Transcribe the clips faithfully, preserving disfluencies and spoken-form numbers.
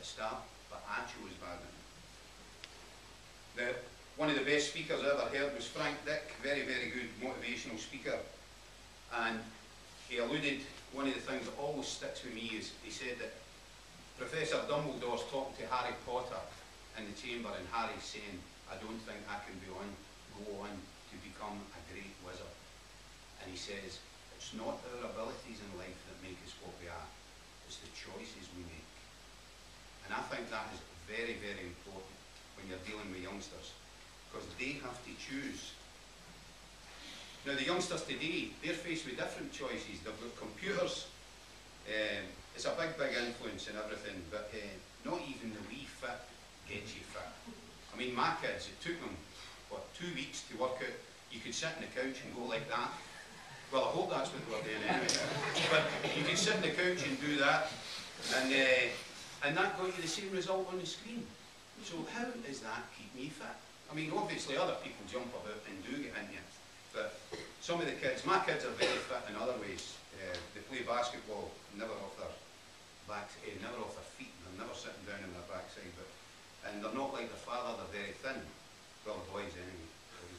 start, but I chose badminton. The, one of the best speakers I ever heard was Frank Dick, very, very good motivational speaker. And he alluded, one of the things that always sticks with me is, he said that Professor Dumbledore's talking to Harry Potter in the chamber, and Harry's saying, I don't think I can be on, go on to become a great wizard. And he says, it's not our abilities in life that make us what we are, it's the choices we make. And I think that is very, very important when you're dealing with youngsters, because they have to choose. Now the youngsters today, they're faced with different choices. They've got computers, um, it's a big, big influence in everything, but uh, not even the wee fit gets you fit. I mean, my kids, it took them, what, two weeks to work out. You could sit on the couch and go like that. Well, I hope that's what they were doing anyway. But you could sit on the couch and do that, and uh, and that got you the same result on the screen. So how does that keep me fit? I mean, obviously other people jump about and do get in you, but some of the kids, my kids are very fit in other ways. Uh, they play basketball, never off their backs, uh, never off their feet, they're never sitting down on their backside, but, and they're not like their father, they're very thin. Well, boys anyway.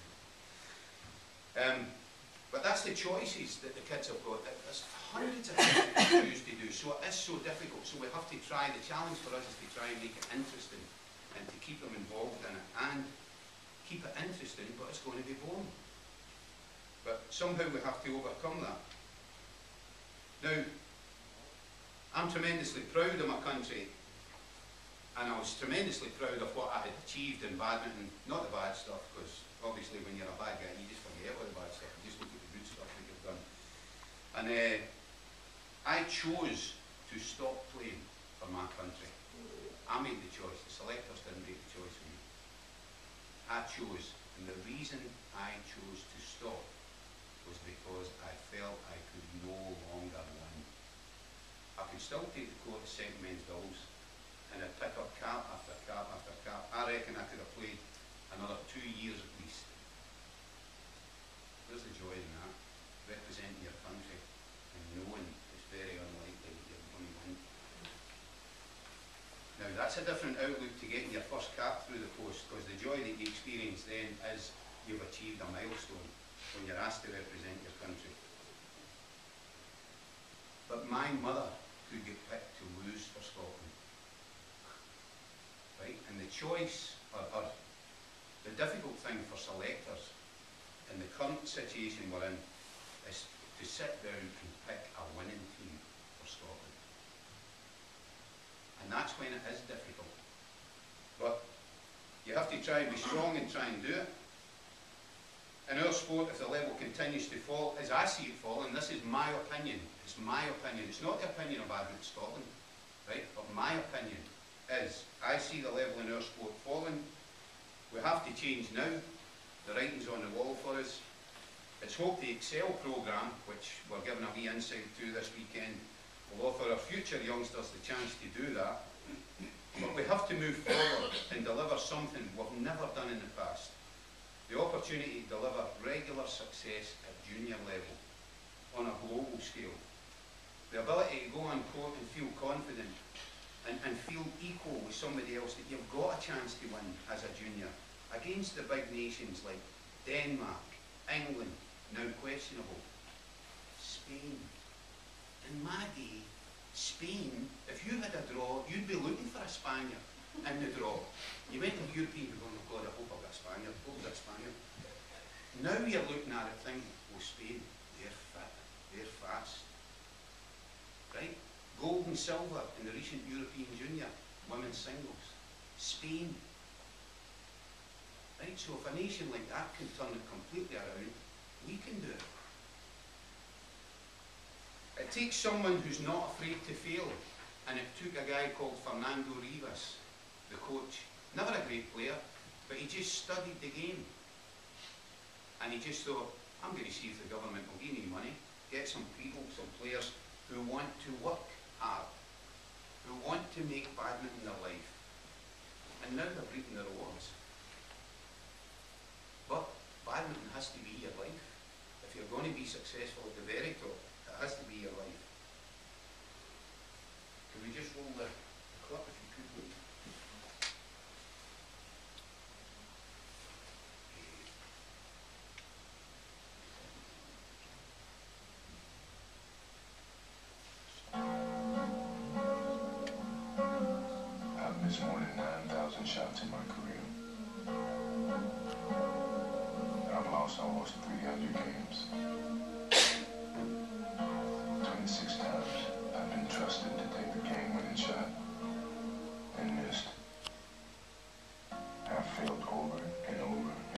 Um, but that's the choices that the kids have got. There's hundreds of things to choose to do, so it is so difficult. So we have to try, the challenge for us is to try and make it interesting and to keep them involved in it and keep it interesting, but it's going to be boring. But somehow we have to overcome that. Now, I'm tremendously proud of my country, and I was tremendously proud of what I had achieved in badminton. Not the bad stuff, because obviously when you're a bad guy, you just forget all the bad stuff. You just look at the good stuff that you've done. And uh, I chose to stop playing for my country. I made the choice. The selectors didn't make the choice for me. I chose, and the reason I chose to stop was because I felt I could no longer win. I could still take the court to second men's doubles, and I'd pick up cap after cap after cap. I reckon I could have played another two years at least. There's the joy in that, representing your country and knowing it's very unlikely that you're going to win. Now that's a different outlook to getting your first cap through the post, because the joy that you experience then is you've achieved a milestone when you're asked to represent your country. But my mother could get picked to lose for Scotland. Right? And the choice, or, or the difficult thing for selectors in the current situation we're in, is to sit down and pick a winning team for Scotland. And that's when it is difficult. But you have to try and be strong and try and do it. In our sport, if the level continues to fall, as I see it falling, this is my opinion, it's my opinion, it's not the opinion of Badminton right? But my opinion is, I see the level in our sport falling. We have to change now. The writing's on the wall for us. It's hoped the Excel programme, which we're given a wee insight to this weekend, will offer our future youngsters the chance to do that. But we have to move forward and deliver something we've never done in the past. The opportunity to deliver regular success at junior level on a global scale. The ability to go on court and feel confident and, and feel equal with somebody else, that you've got a chance to win as a junior against the big nations like Denmark, England, now questionable, Spain. In my day, Spain, if you had a draw, you'd be looking for a Spaniard in the draw. You went to the European, you're going, oh God, I hope I've got a Spaniard, I hope I've got a Spaniard. Now you're looking at it thinking, oh, Spain, they're fit, they're fast. Right? Gold and silver in the recent European Junior women's singles. Spain. Right? So if a nation like that can turn it completely around, we can do it. It takes someone who's not afraid to fail, and it took a guy called Fernando Rivas, the coach. Never a great player, but he just studied the game. And he just thought, I'm going to see if the government will give me money, get some people, some players who want to work hard, who want to make badminton their life. And now they're reaping the rewards. But badminton has to be your life. If you're going to be successful at the very top, it has to be your life. Can we just roll the, the clip if you could? missed more than nine thousand shots in my career. And I've lost almost three hundred games.